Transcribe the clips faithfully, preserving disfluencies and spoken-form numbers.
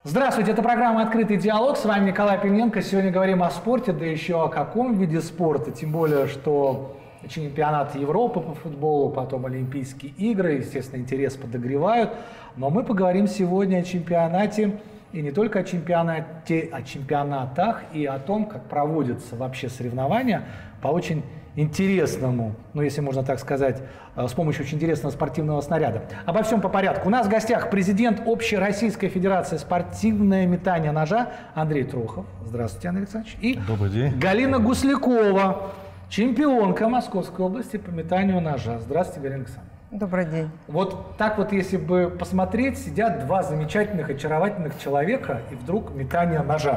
Здравствуйте, это программа «Открытый диалог». С вами Николай Пеленко. Сегодня говорим о спорте, да еще о каком виде спорта. Тем более, что чемпионат Европы по футболу, потом Олимпийские игры, естественно, интерес подогревают. Но мы поговорим сегодня о чемпионате, и не только о чемпионате, о чемпионатах, и о том, как проводятся вообще соревнования по очень интересному, ну, если можно так сказать, с помощью очень интересного спортивного снаряда. Обо всем по порядку. У нас в гостях президент Общероссийской Федерации спортивное метание ножа Андрей Трохов. Здравствуйте, Андрей Александрович. И добрый день. Галина Гуслякова, чемпионка Московской области по метанию ножа. Здравствуйте, Галина Александровна. Добрый день. Вот так вот, если бы посмотреть, сидят два замечательных, очаровательных человека, и вдруг метание ножа.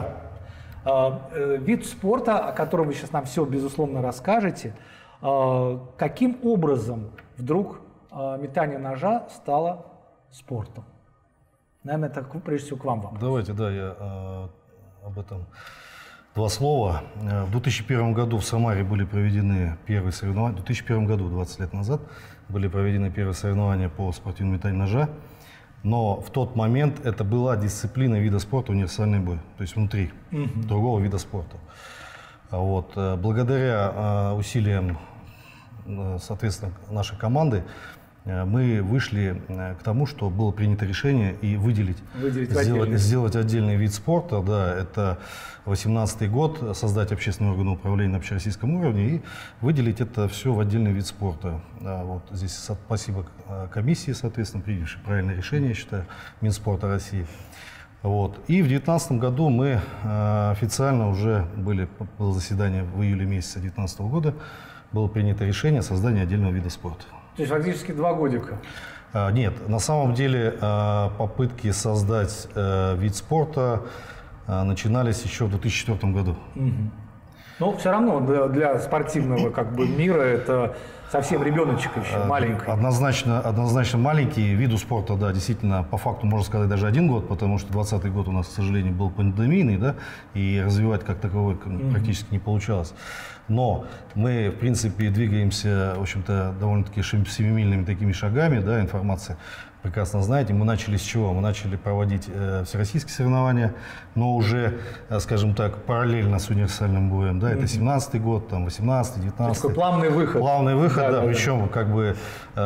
Вид спорта, о котором вы сейчас нам все, безусловно, расскажете, каким образом вдруг метание ножа стало спортом? Наверное, это прежде всего к вам вопрос. Давайте, да, я э, об этом два слова. В две тысячи первом году в Самаре были проведены первые соревнования, в две тысячи первом году, двадцать лет назад, были проведены первые соревнования по спортивному метанию ножа. Но в тот момент это была дисциплина вида спорта универсальный бой, то есть внутри uh-huh. другого вида спорта. Вот. Благодаря усилиям, соответственно, нашей команды мы вышли к тому, что было принято решение и выделить, выделить сделать, сделать отдельный вид спорта. Да, это восемнадцатый год, создать общественный орган управления на общероссийском уровне и выделить это все в отдельный вид спорта. Вот здесь спасибо комиссии, соответственно, принявшей правильное решение, я считаю, Минспорта России. Вот. И в две тысячи девятнадцатом году мы официально уже были, было заседание в июле месяце две тысячи девятнадцатого года, было принято решение о создании отдельного вида спорта. То есть фактически два годика? А, нет, на самом деле а, попытки создать а, вид спорта а, начинались еще в две тысячи четвёртом году. Угу. Но все равно для, для спортивного как бы мира это совсем ребеночек еще, маленький. Однозначно, однозначно маленький. Виду спорта, да, действительно, по факту можно сказать даже один год, потому что двадцатый год у нас, к сожалению, был пандемийный, да, и развивать как таковой mm-hmm. практически не получалось. Но мы, в принципе, двигаемся, в общем-то, довольно-таки семимильными такими шагами, да, информация. Прекрасно знаете, мы начали с чего? Мы начали проводить э, всероссийские соревнования, но уже, э, скажем так, параллельно с универсальным боем. Да, это семнадцатый год, там, восемнадцатый, девятнадцатый. Такой плавный выход. Плавный выход, да, да, да, да причем да. как бы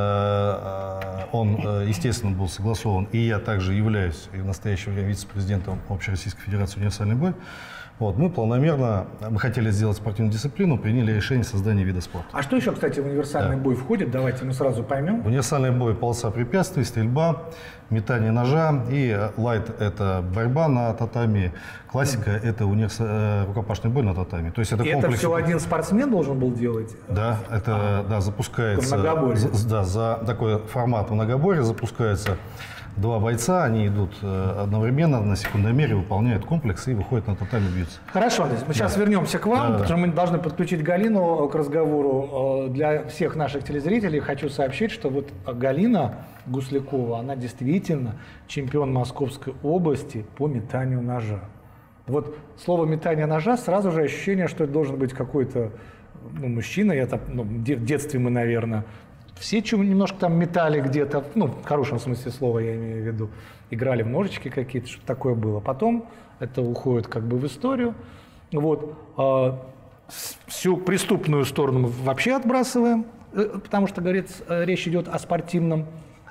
э, он, э, естественно, был согласован. И я также являюсь в настоящее время вице-президентом Общероссийской Федерации универсальный бой. Вот, мы планомерно, мы хотели сделать спортивную дисциплину, приняли решение создания вида спорта. А что еще, кстати, в универсальный да. бой входит? Давайте мы сразу поймем. В универсальный бой полоса препятствий, стрельба, метание ножа, и лайт – это борьба на татами, классика mm. – это универс... рукопашный бой на татами. То есть это, и комплекс... это все один спортсмен должен был делать? Да, это а, да, запускается, за, да, за такой формат многоборья запускается. Два бойца, они идут одновременно на секундомере, выполняют комплекс и выходят на татами, бьются. Хорошо, Андрей, мы сейчас да. вернемся к вам, да, потому что мы должны подключить Галину к разговору. Для всех наших телезрителей хочу сообщить, что вот Галина Гуслякова, она действительно чемпион Московской области по метанию ножа. Вот слово метание ножа, сразу же ощущение, что это должен быть какой-то ну, мужчина, я так, ну, в детстве мы, наверное, все немножко там метали где-то, ну, в хорошем смысле слова я имею в виду, играли в ножички какие-то, что такое было. Потом это уходит как бы в историю. Вот. А всю преступную сторону мы вообще отбрасываем, потому что, говорится, речь идет о спортивном,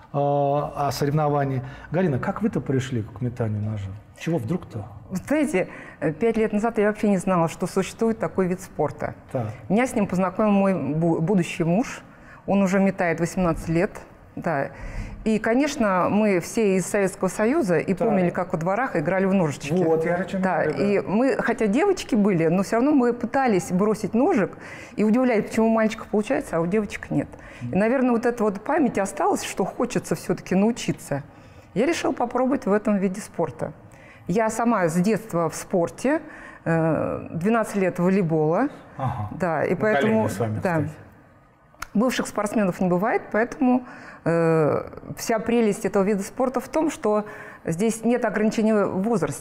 о соревновании. Галина, как вы-то пришли к метанию ножа? Чего вдруг-то? Знаете, пять лет назад я вообще не знала, что существует такой вид спорта. Так. Меня с ним познакомил мой будущий муж. Он уже метает восемнадцать лет, да. И, конечно, мы все из Советского Союза и да. помнили, как во дворах играли в ножички. Вот, я о чем да. говорю, да. И мы, хотя девочки были, но все равно мы пытались бросить ножик и удивлялись, почему у мальчиков получается, а у девочек нет. И, наверное, вот эта вот память осталась, что хочется все-таки научиться. Я решила попробовать в этом виде спорта. Я сама с детства в спорте, двенадцать лет волейбола. Ага. Да, и мы поэтому... с вами, да. Бывших спортсменов не бывает, поэтому э, вся прелесть этого вида спорта в том, что здесь нет ограничений в возрасте.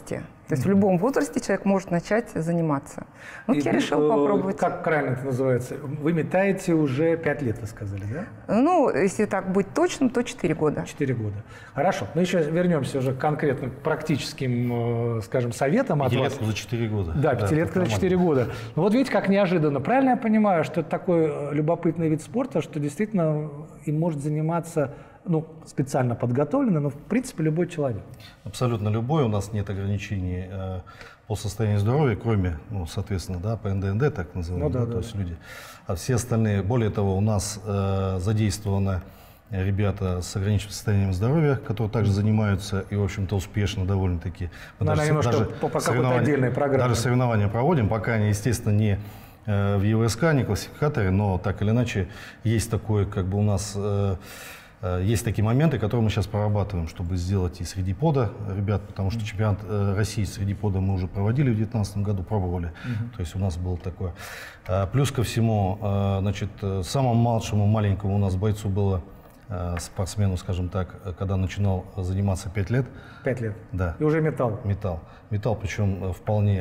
То есть в любом возрасте человек может начать заниматься. Ну, И, я решил э, попробовать. Как правильно это называется? Вы метаете уже пять лет, вы сказали, да? Ну, если так быть точным, то четыре года. Четыре года. Хорошо. Ну, еще вернемся уже конкретно к практическим, э, скажем, советам от вас. Пятилетку за четыре года. Да, пятилетка за четыре года. Ну, вот видите, как неожиданно. Правильно я понимаю, что это такой э, любопытный вид спорта, что действительно им может заниматься, ну, специально подготовленный, но, в принципе, любой человек? Абсолютно любой. У нас нет ограничений э, по состоянию здоровья, кроме, ну, соответственно, да, по эн дэ эн дэ, так называемые, Ну, да, да, да, то есть люди. А все остальные, более того, у нас э, задействованы ребята с ограниченным состоянием здоровья, которые также занимаются и, в общем-то, успешно довольно-таки. Мы Надо даже, немножко даже по, по какой-то соревнования- отдельной программе. Даже соревнования проводим, пока они, естественно, не э, в ю эс ка, не классификаторе, но так или иначе есть такой, как бы у нас... Э, Есть такие моменты, которые мы сейчас прорабатываем, чтобы сделать и среди пода ребят, потому что чемпионат э, России среди пода мы уже проводили в две тысячи девятнадцатом году, пробовали. Uh-huh. То есть у нас было такое. А, плюс ко всему, э, значит, самому младшему, маленькому у нас бойцу было, э, спортсмену, скажем так, когда начинал заниматься пять лет. Пять лет? Да. И уже металл? Металл. Металл, причем вполне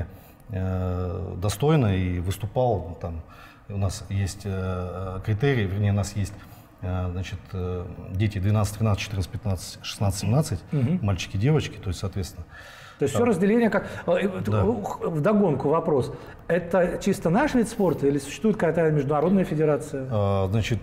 э, достойно и выступал. Там, у нас есть э, критерии, вернее, у нас есть значит, дети двенадцать, тринадцать, четырнадцать, пятнадцать, шестнадцать, семнадцать, угу. Мальчики, девочки, то есть, соответственно. То есть там. все разделение как... Да. Вдогонку вопрос. Это чисто наш вид спорта или существует какая-то международная федерация? А, значит,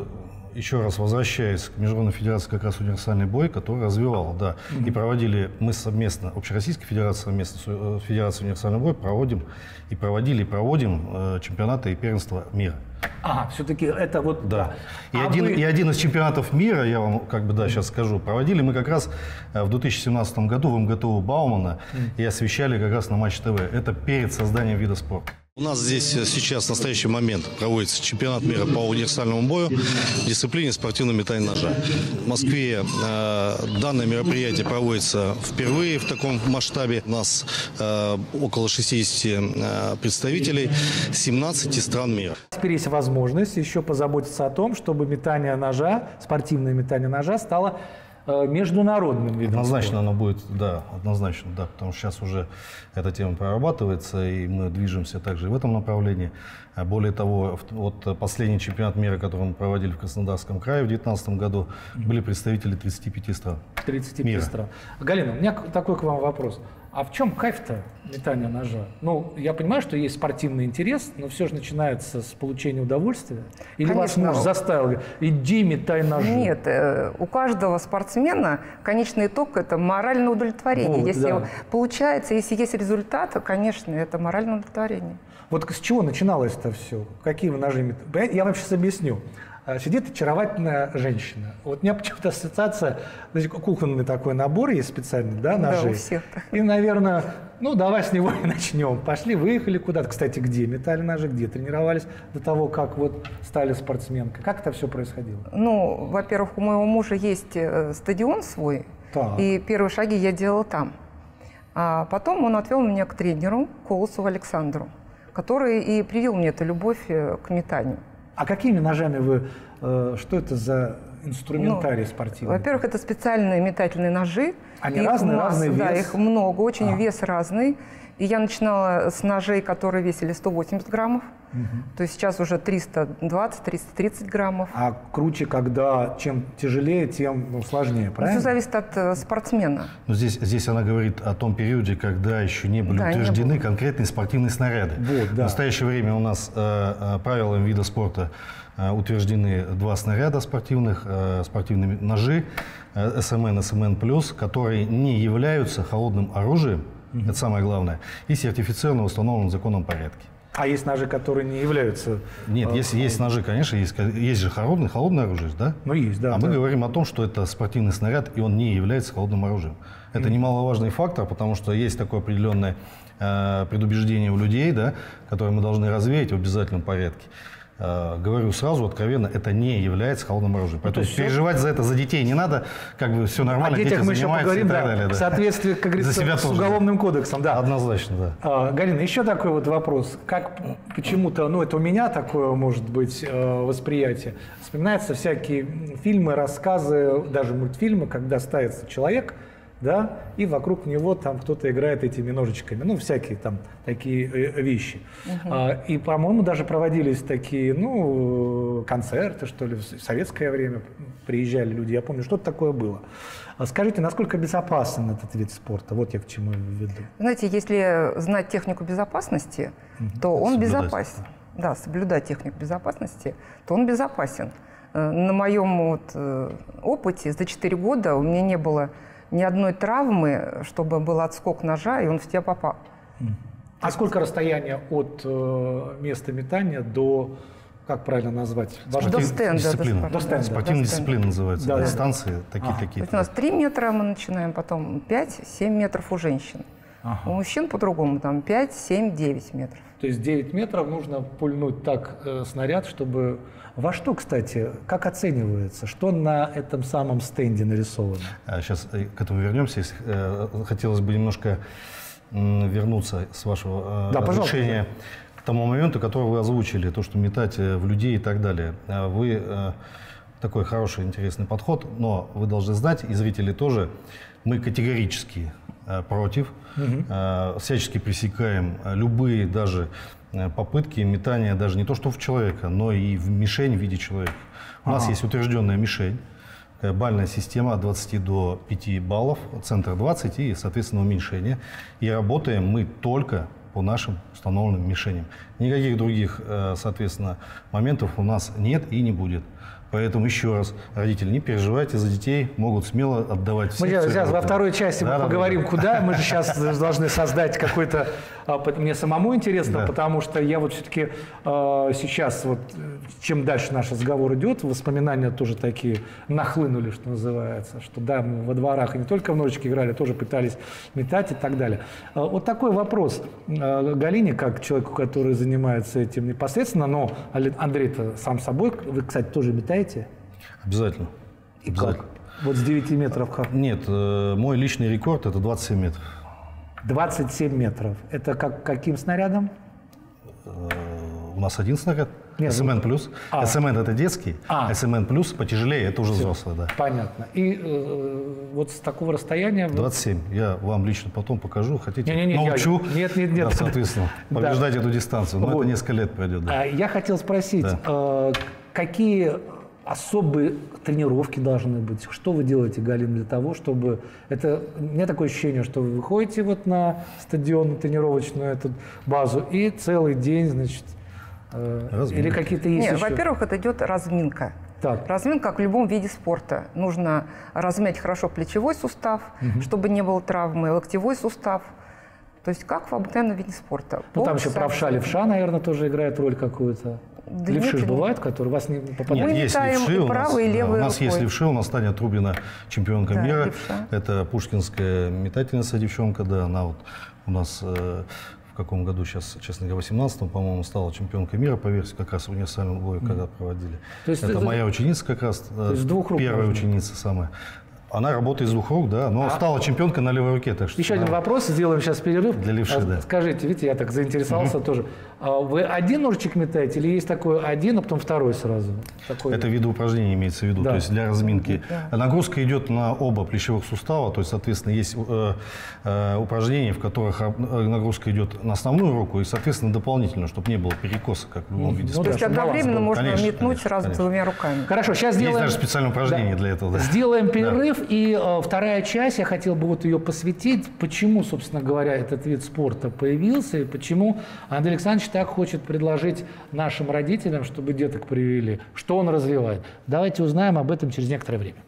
еще раз возвращаясь к Международной федерации как раз универсальный бой, который развивал, да, угу. И проводили мы совместно, Общероссийская федерация совместно с Федерацией универсального боя проводим и проводили и проводим э, чемпионаты и первенства мира. А, все-таки это вот... Да. И, а один, вы... и один из чемпионатов мира, я вам как бы, да, сейчас скажу, проводили мы как раз в две тысячи семнадцатом году в эм гэ тэ у Баумана mm. и освещали как раз на Матч ТВ. Это перед созданием вида спорта. У нас здесь сейчас в настоящий момент проводится чемпионат мира по универсальному бою в дисциплине спортивного метания ножа. В Москве э, данное мероприятие проводится впервые в таком масштабе. У нас э, около шестидесяти э, представителей семнадцати стран мира. Теперь есть возможность еще позаботиться о том, чтобы метание ножа, спортивное метание ножа стало международным видом. Однозначно спорта. оно будет, да, однозначно, да, потому что сейчас уже эта тема прорабатывается, и мы движемся также и в этом направлении. Более того, вот последний чемпионат мира, который мы проводили в Краснодарском крае в две тысячи девятнадцатом году, были представители тридцати пяти стран. тридцати пяти мира. стран. Галина, у меня такой к вам вопрос. А в чем кайф-то метания ножа? Ну, я понимаю, что есть спортивный интерес, но все же начинается с получения удовольствия. Или Конечно. ваш муж заставил, иди метай ножи? Нет, у каждого спортсмена конечный итог – это моральное удовлетворение. Вот, если да. получается, если есть результат, то, конечно, это моральное удовлетворение. Вот с чего начиналось-то все? Какие вы ножи метали? Я вам сейчас объясню. Сидит очаровательная женщина. Вот у меня почему-то ассоциация, значит, кухонный такой набор есть специальный, да, ножей. Да, у всех. И, наверное, ну, давай с него и начнем. Пошли, выехали куда-то. Кстати, где метали ножи, где тренировались до того, как вот стали спортсменкой? Как это все происходило? Ну, во-первых, у моего мужа есть стадион свой, так. И первые шаги я делала там. А потом он отвел меня к тренеру Колосову Александру, который и привил мне эту любовь к метанию. А какими ножами вы, э, что это за инструментарий ну, спортивный? Во-первых, это специальные метательные ножи. Они их разные, масса, разный вес? Да, их много, очень а. вес разный. И я начинала с ножей, которые весили сто восемьдесят граммов. Угу. То есть сейчас уже триста двадцать — триста тридцать граммов. А круче, когда чем тяжелее, тем ну, сложнее, правильно? Все зависит от э, спортсмена. Но здесь, здесь она говорит о том периоде, когда еще не были да, утверждены не было. конкретные спортивные снаряды. Вот, да. В настоящее время у нас э, э, правилами вида спорта э, утверждены два снаряда спортивных, э, спортивные ножи э, эс эм эн, эс эм эн плюс, которые не являются холодным оружием, mm-hmm. это самое главное, и сертифицированы в установленном законном порядке. А есть ножи, которые не являются... Нет, э, есть, есть ножи, конечно, есть, есть же холодное, холодное оружие, да? Ну, есть, да. А да. мы говорим о том, что это спортивный снаряд, и он не является холодным оружием. Это mm-hmm. немаловажный фактор, потому что есть такое определенное э, предубеждение у людей, да, которое мы должны развеять в обязательном порядке. Э, говорю сразу, откровенно, это не является холодным оружием. Поэтому ну, переживать все... за это, за детей не надо, как бы все нормально, о детях дети мы еще занимаются поговорим, и так да, далее. Да. В соответствии, как говорится, за себя с тоже, уголовным да. кодексом. Да. Однозначно, да. А, Галина, еще такой вот вопрос. Как почему-то, ну это у меня такое может быть восприятие, вспоминаются всякие фильмы, рассказы, даже мультфильмы, когда ставится человек да, и вокруг него там кто-то играет этими ножичками, ну, всякие там такие вещи. Угу. А, и, по-моему, даже проводились такие, ну, концерты, что ли, в советское время приезжали люди, я помню, что-то такое было. А скажите, насколько безопасен этот вид спорта? Вот я к чему веду. Знаете, если знать технику безопасности, угу. то он соблюдать. безопасен. Да, соблюдать технику безопасности, то он безопасен. На моем вот опыте за четыре года у меня не было ни одной травмы, чтобы был отскок ножа, и он в тебя попал. А сколько расстояние от э, места метания до, как правильно назвать? До стенда. Дисциплина. До стенда. Спортивная дисциплина называется. Да, дистанции да. такие-такие. А. У нас три метра мы начинаем, потом пять-семь метров у женщин. Ага. У мужчин по-другому, там пять, семь, девять метров. То есть девять метров нужно пульнуть так э, снаряд, чтобы... Во что, кстати, как оценивается? Что на этом самом стенде нарисовано? Сейчас к этому вернемся. Если, э, хотелось бы немножко э, вернуться с вашего э, да, разрешения к тому моменту, который вы озвучили, то, что метать в людей и так далее. Вы э, такой хороший, интересный подход, но вы должны знать, и зрители тоже, мы категорически э, против, угу. э, всячески пресекаем любые даже попытки метания даже не то что в человека, но и в мишень в виде человека. У ага. нас есть утвержденная мишень, бальная система от двадцати до пяти баллов, центр двадцать и, соответственно, уменьшение. И работаем мы только по нашим установленным мишеням. Никаких других, соответственно, моментов у нас нет и не будет. Поэтому еще раз, родители, не переживайте за детей, могут смело отдавать все. Мы сейчас во второй части да, мы поговорим, да, да. куда. Мы же сейчас должны создать какой-то... Мне самому интересно, да. потому что я вот все-таки э, сейчас, вот, чем дальше наш разговор идет, воспоминания тоже такие нахлынули, что называется. Что да, мы во дворах и не только в ножички играли, тоже пытались метать и так далее. Э, вот такой вопрос э, Галине, как человеку, который занимается этим непосредственно, но Андрей-то сам собой, вы, кстати, тоже метаете? Обязательно. И Обязательно. Как? Вот с девяти метров как? Нет, э, мой личный рекорд это двадцать семь метров. двадцать семь метров. Это как, каким снарядом? Э, у нас один снаряд. Нет, эс эм эн плюс. А. эс эм эн это детский, а. эс эм эн плюс потяжелее, это уже Все. взрослый, да. Понятно. И э, вот с такого расстояния... двадцать семь. Я вам лично потом покажу. Хотите? Не, не, не, научу. Я... Нет, нет, нет. Да, соответственно, побеждать да. эту дистанцию. Но вот. это несколько лет пройдет. Да. Я хотел спросить, да. э, какие особые тренировки должны быть? Что вы делаете, Галина, для того, чтобы... Это... У меня такое ощущение, что вы выходите вот на стадион, на тренировочную эту базу, и целый день, значит... Э, или какие-то есть Нет, еще... во-первых, это идет разминка. Так. Разминка, как в любом виде спорта. Нужно размять хорошо плечевой сустав, угу. чтобы не было травмы, локтевой сустав. То есть как в обыкновенном виде спорта. Ну, там еще правша, левша, наверное, тоже играет роль какую-то. Да левши нет, бывают, которые вас не попадают? Мы есть метаем левши, и правой, и левой У нас рукой. есть левши, у нас Таня Трубина, чемпионка да, мира. левша. Это пушкинская метательница девчонка, да, она вот у нас э, в каком году сейчас, честно говоря, в восемнадцатом, по-моему, стала чемпионкой мира по версии, как раз универсального боя, mm. когда проводили. То есть, это это, моя ученица как раз, то есть двух рук первая можно. Ученица самая. Она работает из двух рук, да, но а? стала чемпионкой на левой руке. Так что, Еще да. один вопрос, сделаем сейчас перерыв. Для левши, а, да. Скажите, видите, я так заинтересовался угу. тоже. А вы один ножичек метаете или есть такой один, а потом второй сразу? Такой... Это виды упражнений имеется в виду, да. то есть для разминки. Да. Нагрузка идет на оба плечевых сустава, то есть, соответственно, есть э, э, упражнения, в которых нагрузка идет на основную руку и, соответственно, дополнительно, чтобы не было перекоса, как в любом ну, виде спорта. То есть одновременно можно конечно, метнуть конечно, сразу конечно. двумя руками. Хорошо, сейчас есть сделаем... даже специальное упражнение да. для этого. Да. Сделаем перерыв, да. и э, вторая часть, я хотел бы вот ее посвятить, почему, собственно говоря, этот вид спорта появился, и почему Андрей Александрович так хочет предложить нашим родителям, чтобы деток привели, что он развивает. Давайте узнаем об этом через некоторое время.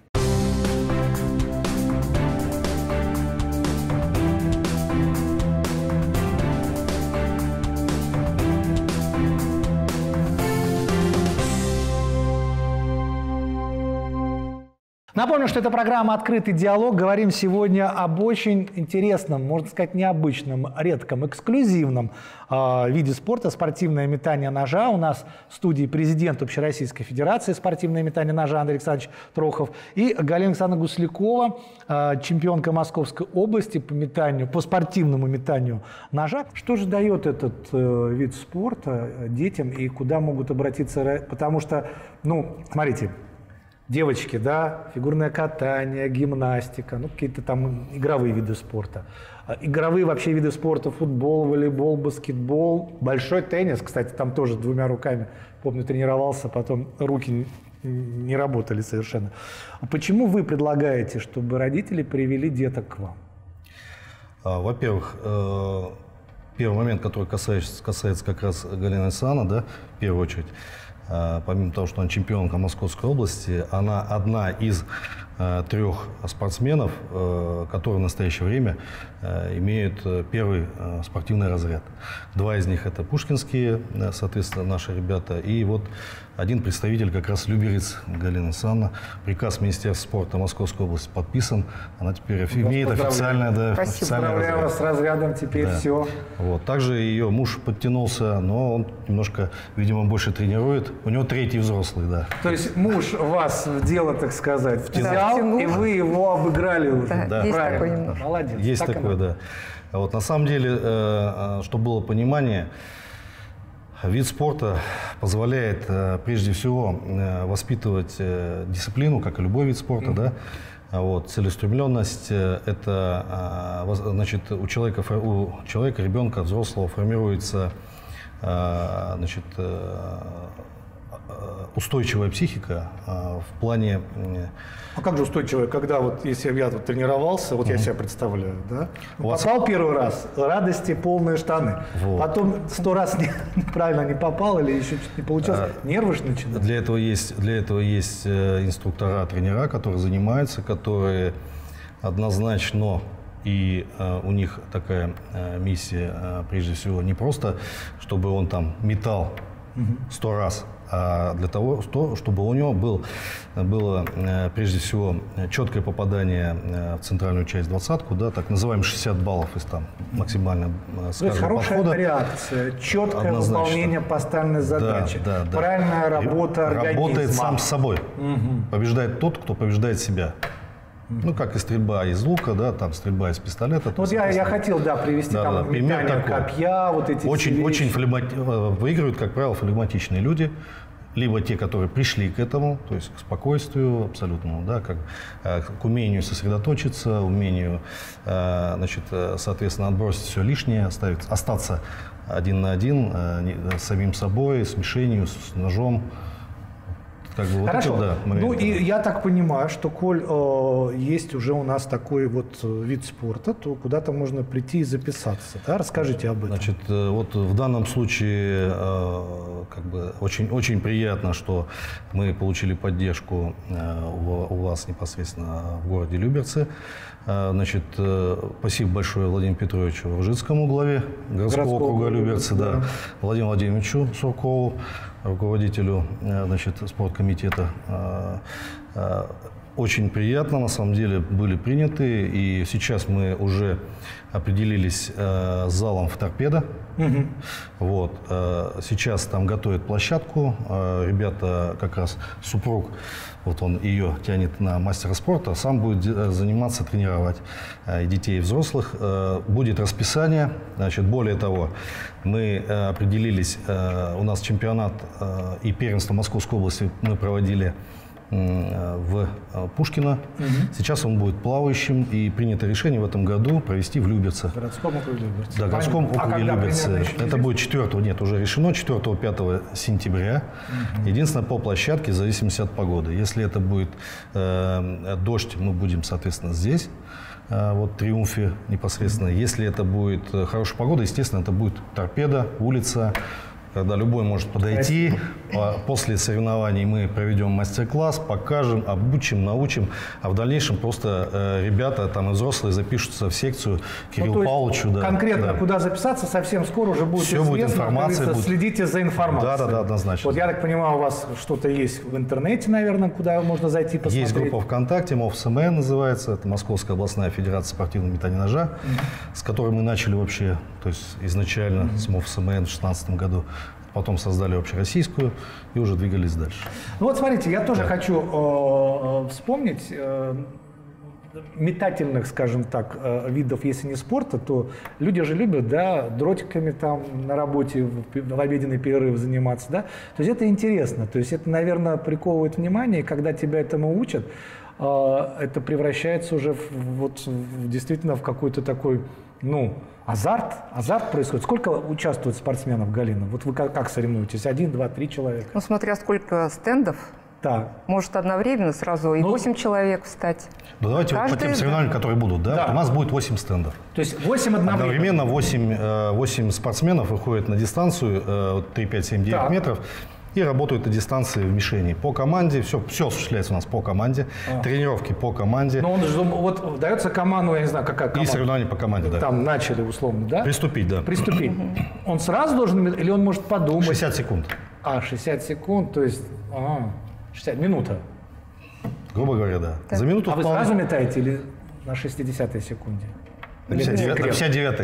Напомню, что это программа «Открытый диалог». Говорим сегодня об очень интересном, можно сказать, необычном, редком, эксклюзивном э, виде спорта – спортивное метание ножа. У нас в студии президент Общероссийской Федерации спортивное метание ножа Андрей Александрович Трохов и Галина Александровна Гуслякова, э, чемпионка Московской области по метанию, по спортивному метанию ножа. Что же дает этот э, вид спорта детям и куда могут обратиться? Потому что, ну, смотрите, девочки, да, фигурное катание, гимнастика, ну, какие-то там игровые виды спорта. Игровые вообще виды спорта: футбол, волейбол, баскетбол, большой теннис. Кстати, там тоже двумя руками, помню, тренировался, потом руки не работали совершенно. Почему вы предлагаете, чтобы родители привели деток к вам? Во-первых, первый момент, который касается, касается как раз Галины Исаановны, да, в первую очередь, помимо того, что она чемпионка Московской области, она одна из трех спортсменов, которые в настоящее время имеют первый спортивный разряд. Два из них это пушкинские, соответственно, наши ребята. И вот один представитель, как раз Люберец Галина Исановна. Приказ Министерства спорта Московской области подписан. Она теперь имеет официальное, да, официальное разряд. Поздравляю вас с разрядом, теперь да. все. Вот. Также ее муж подтянулся, но он немножко, видимо, больше тренирует. У него третий взрослый, да. То есть муж вас в дело, так сказать, взял, да, и вы его обыграли уже. Да, да. Есть правильно. такое немножко. Молодец. Есть так такое, да. Вот, на самом деле, э, чтобы было понимание, вид спорта позволяет э, прежде всего э, воспитывать э, дисциплину, как и любой вид спорта, mm-hmm. да. Вот, целеустремленность э, – это, э, значит, у человека, у человека, ребенка, взрослого формируется, э, значит, э, устойчивая психика э, в плане… Э, А как же устойчивая, когда вот, если я тут тренировался, вот mm-hmm. я себя представляю, да? Попал вас... первый раз, радости полные штаны. Вот. Потом сто раз не, правильно не попал или еще что-то не получилось, а, нервы же начинают. Для этого есть, для этого есть инструктора, тренера, которые занимаются, которые однозначно, и э, у них такая э, миссия, э, прежде всего, не просто, чтобы он там метал сто mm-hmm. раз, а для того, чтобы у него был, было, прежде всего, четкое попадание в центральную часть двадцатку, да, так называемые шестьдесят баллов из там максимально, скажем, то есть хорошая подхода. реакция, четкое Однозначно. выполнение поставленной задачи, да, да, правильная да. работа организма. Работает сам с собой. Угу. Побеждает тот, кто побеждает себя. Ну, как и стрельба из лука, да, там стрельба из пистолета. Вот я, я хотел, да, привести да, там да, метание копья, вот эти Очень, очень флегмати... выигрывают, как правило, флегматичные люди. Либо те, которые пришли к этому, то есть к спокойствию абсолютному, да, как, к умению сосредоточиться, умению, значит, соответственно, отбросить все лишнее, оставить, остаться один на один с самим собой, с мишенью, с ножом. Как бы Хорошо. Вот это, да, ну и я так понимаю, что коль э, есть уже у нас такой вот вид спорта, то куда-то можно прийти и записаться. Да? Расскажите об этом. Значит, вот в данном случае э, как бы очень, очень приятно, что мы получили поддержку э, у, у вас непосредственно в городе Люберцы. Э, значит, э, спасибо большое Владимиру Петровичу Ружицкому, главе городского округа Люберцы, да. Да. Владимиру Владимировичу Суркову, руководителю, значит, спорткомитета. Очень приятно, на самом деле, были приняты, и сейчас мы уже определились с залом в «Торпедо». Угу. Вот. Сейчас там готовят площадку, ребята, как раз супруг, вот он ее тянет на мастера спорта, сам будет заниматься, тренировать и детей, и взрослых. Будет расписание, значит, более того, мы определились, у нас чемпионат и первенство Московской области мы проводили в Пушкино. Угу. Сейчас он будет плавающим, и принято решение в этом году провести в Люберце. В городском округе Люберцы. Да, в городском округе а Люберцы. Это будет четвёртого, нет, уже решено, четвёртого-пятого сентября. Угу. Единственное, по площадке, в зависимости от погоды. Если это будет э, дождь, мы будем, соответственно, здесь, э, вот в Триумфе непосредственно. Угу. Если это будет хорошая погода, естественно, это будет «Торпедо», улица, когда любой может подойти. После соревнований мы проведем мастер-класс, покажем, обучим, научим. А в дальнейшем просто э, ребята, там и взрослые, запишутся в секцию Кириллу ну, Павловичу. Да, конкретно да. куда записаться, совсем скоро уже будет Все известно. Будет информация. Будет... Следите за информацией. Да, да, да, однозначно. Вот я так понимаю, у вас что-то есть в интернете, наверное, куда можно зайти посмотреть. Есть группа ВКонтакте, МОФСМН называется. Это Московская областная федерация спортивного метания ножа, mm-hmm. с которой мы начали вообще, то есть изначально mm-hmm. с МОФСМН в две тысячи шестнадцатом году. Потом создали общероссийскую и уже двигались дальше. Ну вот смотрите, я тоже да. хочу э, вспомнить. Э, метательных, скажем так, видов, если не спорта, то люди же любят, да, дротиками там на работе в обеденный перерыв заниматься, да. То есть это интересно, то есть это, наверное, приковывает внимание, и когда тебя этому учат, это превращается уже в, вот, в, действительно в какой-то такой, ну, азарт, азарт происходит. Сколько участвует спортсменов, Галина? Вот вы как, как соревнуетесь? Один, два, три человека? Ну, смотря сколько стендов. Так. Может одновременно сразу и восемь ну, человек встать. Ну, давайте вот по тем соревнованиям, которые будут. Да? Да. У нас будет восемь стендов. То есть восемь одновременно? Одновременно восемь спортсменов выходят на дистанцию три, пять, семь, девять метров. И работают на дистанции в мишени. По команде, все, все осуществляется у нас по команде, а. тренировки по команде. Но он же, вот дается команду, я не знаю, какая команда. И соревнования по команде, да. Там начали условно, да? Приступить, да. Приступить. Он сразу должен, или он может подумать? шестьдесят секунд. А, шестьдесят секунд, то есть, ага, шестьдесят, минута. Грубо говоря, да. Так. За минуту а вы сразу метаете или на шестидесятой секунде? На пятьдесят девятой.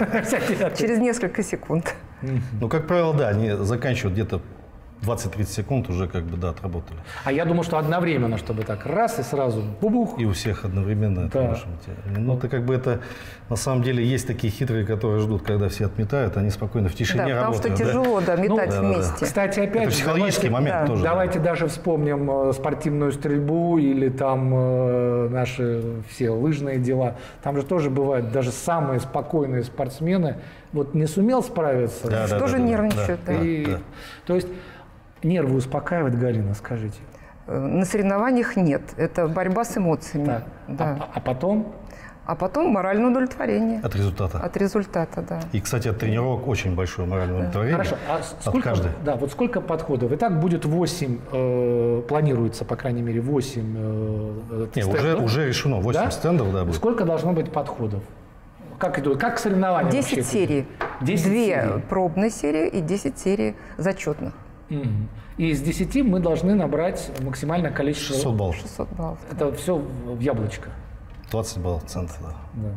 Через несколько секунд. Ну, как правило, да, они заканчивают где-то двадцать-тридцать секунд уже как бы, да, отработали. А я думал, что одновременно, чтобы так раз и сразу бубух. И у всех одновременно. Да. Это, ну, это как бы это, на самом деле, есть такие хитрые, которые ждут, когда все отметают, они спокойно в тишине да, работают. Потому что тяжело, да, да метать ну, вместе. Да, да. Кстати, опять это же, психологический давайте, момент да, тоже. Давайте да. даже вспомним э, спортивную стрельбу или там э, наши все лыжные дела. Там же тоже бывают даже самые спокойные спортсмены. Вот не сумел справиться. Да, да, тоже да, да, нервничают. Да, да. И, да. То есть нервы успокаивает, Галина, скажите? На соревнованиях нет. Это борьба с эмоциями. Так. Да. А, а потом? А потом моральное удовлетворение. От результата. От результата, да. И, кстати, от тренировок очень большое моральное удовлетворение. Хорошо. А сколько, от каждой. Да, вот сколько подходов? Итак, будет восемь, э, планируется, по крайней мере, восемь э, Нет, стендов. уже, уже решено, восемь да? стендов, да, будет. Сколько должно быть подходов? Как идут? Как соревнования? десять серий. десять Две серий. пробные серии и десять серий зачетных. Угу. И из десяти мы должны набрать максимальное количество. шестьсот баллов. шестьсот баллов. Это все в яблочко. двадцать баллов в центр, да. Да, да.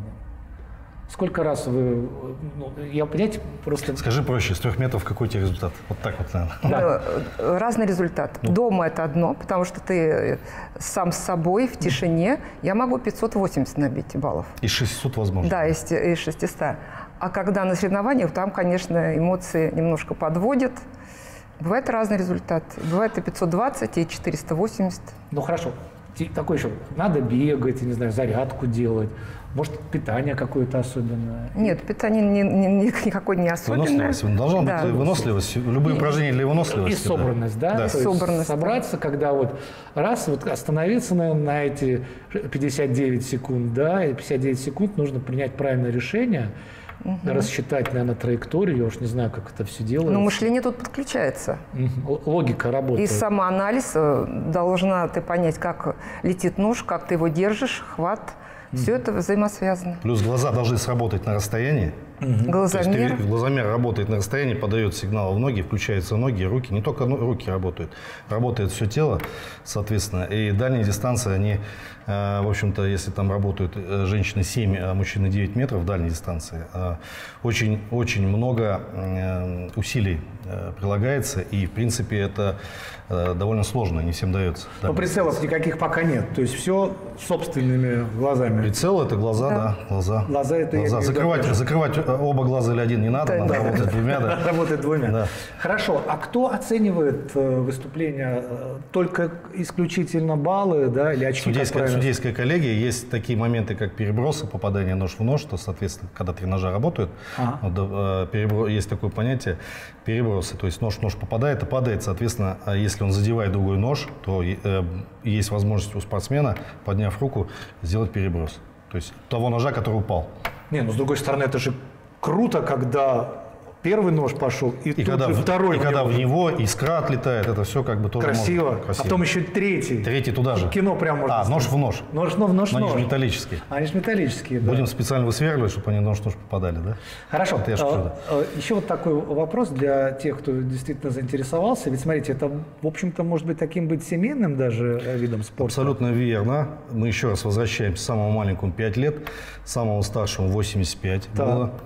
Сколько раз вы, ну, я, понимаете, просто... Скажи проще, с трех метров какой у тебя результат? Вот так вот, наверное. Да. Разный результат. Ну. Дома это одно, потому что ты сам с собой в тишине. Я могу пятьсот восемьдесят набить баллов. Из шестисот возможно. Да, из, из шестисот. А когда на соревнованиях, там, конечно, эмоции немножко подводят. Бывает разный результат. Бывает и пятьсот двадцать, и четыреста восемьдесят. Ну хорошо. Такой еще, надо бегать, не знаю, зарядку делать. Может, питание какое-то особенное? Нет, питание ни, ни, никакой не особенное. Выносливость. Должна да. быть выносливость. Любые и, упражнения для выносливости. И собранность, да? да? И собранность. Собраться, да. Когда вот раз, вот остановиться на, на эти пятьдесят девять секунд, да, и пятьдесят девять секунд нужно принять правильное решение, угу. рассчитать, наверное, траекторию, я уж не знаю, как это все делается. Но мышление тут подключается. Угу. Логика работает. И самоанализ, должна ты понять, как летит нож, как ты его держишь, хват. Все это взаимосвязано. Плюс глаза должны сработать на расстоянии. Угу. Глазомер. То есть ты, глазомер работает на расстоянии, подает сигнал в ноги, включаются ноги, руки. Не только руки работают, работает все тело, соответственно. И дальние дистанции, они, э, в общем-то, если там работают женщины семь, а мужчины девять метров в дальней дистанции, очень-очень э, много э, усилий э, прилагается. И, в принципе, это э, довольно сложно, не всем дается. Но прицелов никаких пока нет. То есть все собственными глазами. Прицел – это глаза, да, да глаза. Глаза – это глаза. Закрывать, закрывать оба глаза или один не надо, да, надо да. работать двумя. Да. Работать двумя. Да. Хорошо. А кто оценивает выступления? Только исключительно баллы, да, или очки? Судейская, судейская коллегия. Есть такие моменты, как перебросы, попадание нож в нож, то, соответственно, когда три ножа работают, ага. вот, перебро... есть такое понятие перебросы. То есть нож в нож попадает и падает, соответственно, если он задевает другой нож, то э, есть возможность у спортсмена, подняв руку, сделать переброс. То есть того ножа, который упал. Не, ну с другой стороны, это же круто, когда первый нож пошел, и, и тут когда, же второй. И в когда него. в него искра отлетает, это все как бы тоже красиво. Можно, красиво. А потом еще третий. Третий туда же. Кино прям можно. А, сказать. нож в нож. Нож, нож, нож, Но нож. они же металлические. Они же металлические, да. Будем специально высверливать, чтобы они нож в нож попадали, да? Хорошо. Это я а, а, еще вот такой вопрос для тех, кто действительно заинтересовался. Ведь смотрите, это, в общем-то, может быть таким быть семейным даже видом спорта. Абсолютно верно. Мы еще раз возвращаемся к самому маленькому пять лет, самому старшему восемьдесят пять да. было.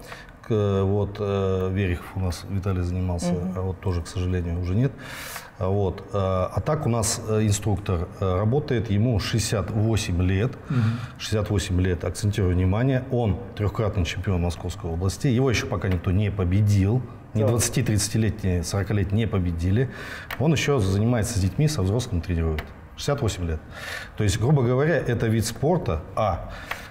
вот, Верехов у нас, Виталий занимался, mm-hmm. а вот тоже, к сожалению, уже нет. Вот. А так у нас инструктор работает, ему шестьдесят восемь лет, mm-hmm. шестьдесят восемь лет, акцентирую внимание, он трехкратный чемпион Московской области, его еще пока никто не победил, ни двадцати-тридцатилетние, сорокалетние не победили, он еще занимается с детьми, со взрослыми тренирует, шестьдесят восемь лет. То есть, грубо говоря, это вид спорта, а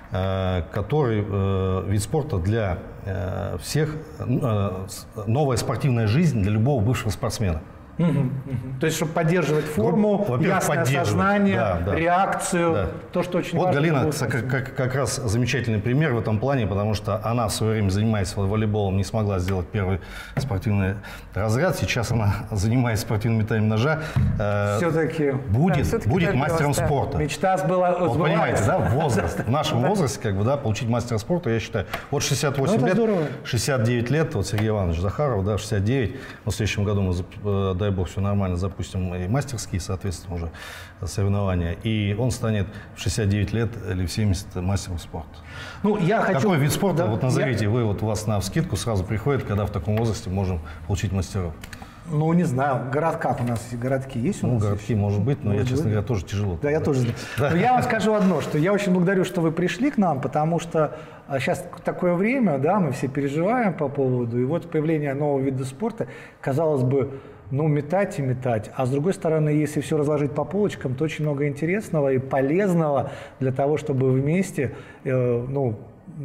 который э, вид спорта для э, всех, э, новая спортивная жизнь для любого бывшего спортсмена. Угу, угу. То есть, чтобы поддерживать форму, ну, ясное сознание, да, да, реакцию, да. То, что очень вот важно. Вот Галина как, как, как раз замечательный пример в этом плане, потому что она в свое время, занимаясь волейболом, не смогла сделать первый спортивный разряд. Сейчас она, занимаясь спортивным метанием ножа, э, все-таки будет, да, будет мастером да. спорта. Мечта была, вот понимаете, да, возраст. В нашем возрасте, как бы, да, получить мастера спорта, я считаю, вот шестьдесят восемь лет, здорово. шестьдесят девять лет, вот Сергей Иванович Захаров, да, шестьдесят девять, в следующем году мы, дай бог, все нормально, запустим и мастерские, соответственно, уже соревнования. И он станет в шестьдесят девять лет или в семьдесят мастером спорта. Ну, я хочу... Какой вид спорта, да, вот назовите, я... вы, вот у вас на вскидку сразу приходит, когда в таком возрасте можем получить мастеров? Ну, не знаю, в городках у нас городки есть? У ну, нас городки, есть? может быть, но может я, честно быть. говоря, тоже тяжело. Да, я тоже знаю. Да. Но я вам скажу одно, что я очень благодарю, что вы пришли к нам, потому что сейчас такое время, да, мы все переживаем по поводу, и вот появление нового вида спорта, казалось бы, ну, метать и метать. А с другой стороны, если все разложить по полочкам, то очень много интересного и полезного для того, чтобы вместе, э, ну,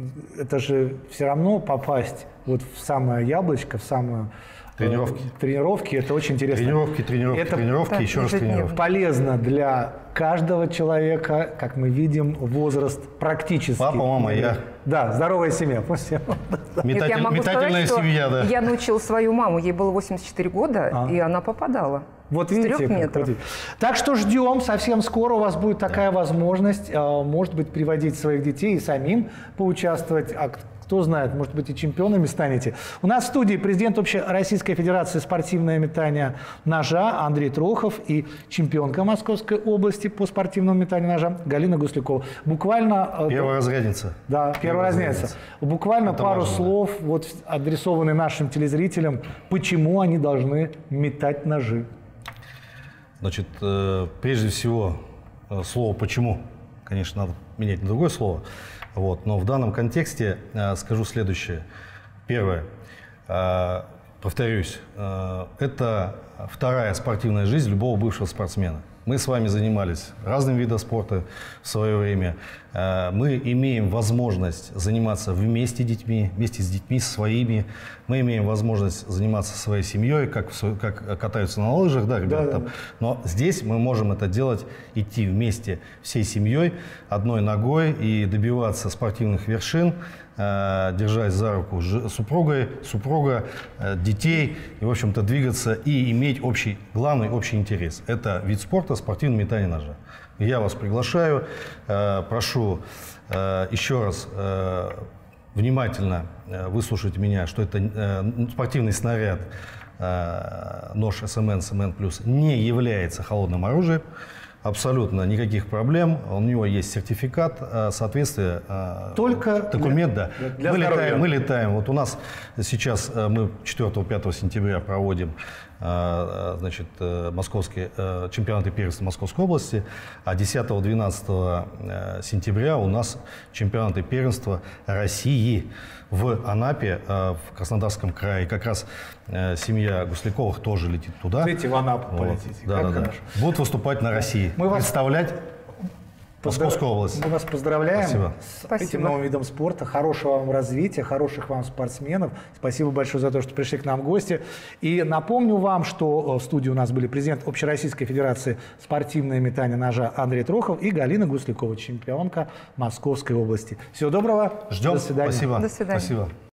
это же все равно попасть вот в самое яблочко, в самую... Тренировки. Тренировки, это очень интересно. Тренировки, тренировки, это тренировки, так, еще раз тренировки. Полезно для каждого человека, как мы видим, возраст практически. Папа, мама, я. Да, здоровая семья. Метатель, я могу метательная сказать, семья, да. Я научила свою маму, ей было восемьдесят четыре года, а. и она попадала. Вот с видите, трех метров. Вот, так что ждем, совсем скоро у вас будет такая да. возможность, может быть, приводить своих детей и самим поучаствовать. А кто знает, может быть, и чемпионами станете. У нас в студии президент Общероссийской Федерации спортивное метание ножа Андрей Трохов и чемпионка Московской области по спортивному метанию ножа Галина Гуслякова. Буквально... Перворазрядница. Да, перворазрядница. Буквально это пару важно, слов, да. вот, адресованные нашим телезрителям, почему они должны метать ножи. Значит, прежде всего, слово «почему», конечно, надо менять на другое слово. Вот. Но в данном контексте э, скажу следующее. Первое. Э, повторюсь, э, это вторая спортивная жизнь любого бывшего спортсмена. Мы с вами занимались разным видом спорта в свое время. Э, мы имеем возможность заниматься вместе с детьми, вместе с детьми своими. Мы имеем возможность заниматься своей семьей, как, как катаются на лыжах, да, ребята, да, там. Да. Но здесь мы можем это делать, идти вместе всей семьей, одной ногой и добиваться спортивных вершин, э, держась за руку с супругой, супруга, э, детей, и, в общем-то, двигаться и иметь общий, главный общий интерес. Это вид спорта, спортивное метание ножа. Я вас приглашаю, э, прошу э, еще раз э, внимательно э, выслушать меня, что это э, спортивный снаряд, э, нож эс эм эн, эс эм эн плюс не является холодным оружием. Абсолютно никаких проблем. У него есть сертификат соответствия. Только документ, для, да. для мы летаем, мы летаем. Вот у нас сейчас мы четвёртого-пятого сентября проводим значит, московские чемпионаты первенства Московской области, а десятого-двенадцатого сентября у нас чемпионаты первенства России в Анапе, в Краснодарском крае. Как раз семья Гусляковых тоже летит туда. Видите, в Анапу вот. полетите. Да, да, да. Будут выступать на России. Мы представлять Московскую область. Мы вас поздравляем Спасибо. с Спасибо. этим новым видом спорта. Хорошего вам развития, хороших вам спортсменов. Спасибо большое за то, что пришли к нам в гости. И напомню вам, что в студии у нас были президент Общероссийской Федерации спортивное метание ножа Андрей Трохов и Галина Гуслякова, чемпионка Московской области. Всего доброго. Ждем. До свидания. Спасибо. До свидания. Спасибо.